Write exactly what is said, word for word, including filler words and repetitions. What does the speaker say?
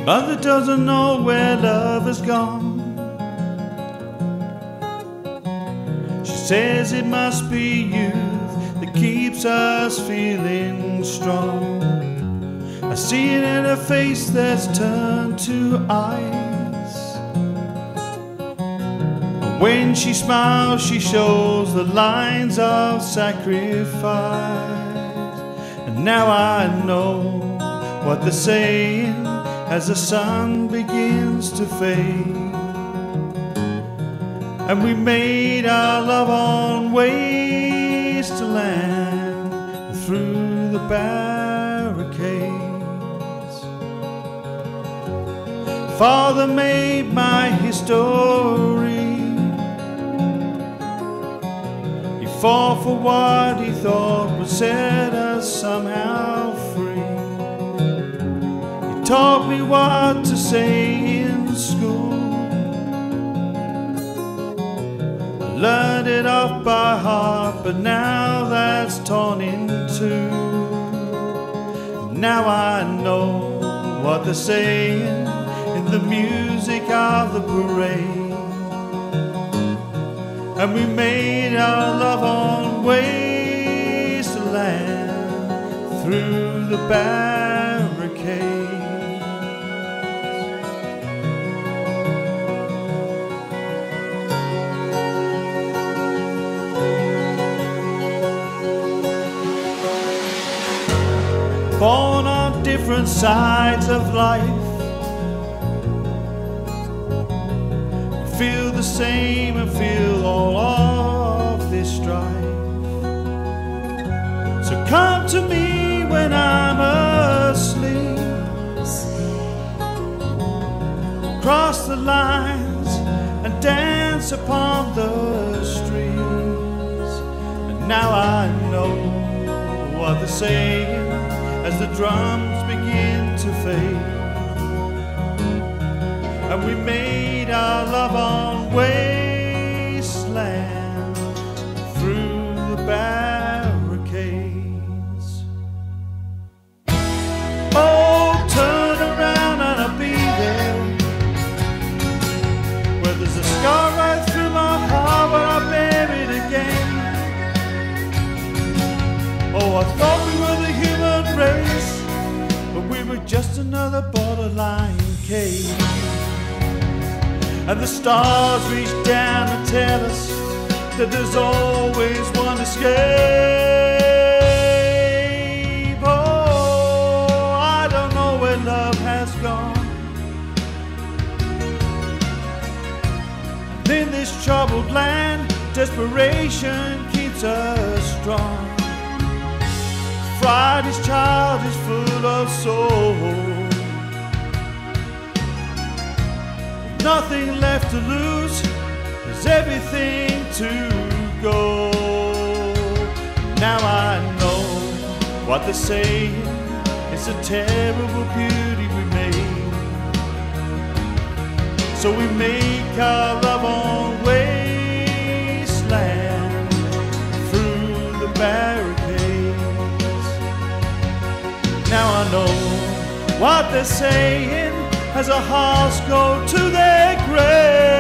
Mother doesn't know where love has gone. She says it must be youth that keeps us feeling strong. I see it in her face that's turned to ice. And when she smiles, she shows the lines of sacrifice. And now I know what they're saying as the sun begins to fade. And we made our love on wasteland through the barricades. Father made my history. He fought for what he thought would set us somehow free. Taught me what to say in school. I learned it off by heart, but now that's torn in two. Now I know what they're saying in the music of the parade. And we made our love on wasteland through the barricade. Born on different sides of life, feel the same and feel all of this strife. So come to me when I'm asleep, cross the lines and dance upon the streets. And now I know what they're saying as the drums begin to fade. And we made our love on wasteland through the barricades. Oh, turn around and I'll be there, where there's a scar right through my heart where I bury it again. Oh, I thought we were the human race, but we were just another borderline case. And the stars reach down and tell us that there's always one escape. Oh, I don't know where love has gone. And in this troubled land, desperation keeps us strong. Friday's child is full of soul. Nothing left to lose, there's everything to go. Now I know what they're saying, it's a terrible beauty we made. So we make our love on wasteland through the barricades. Now I know what they're saying as our hearts go to their grave.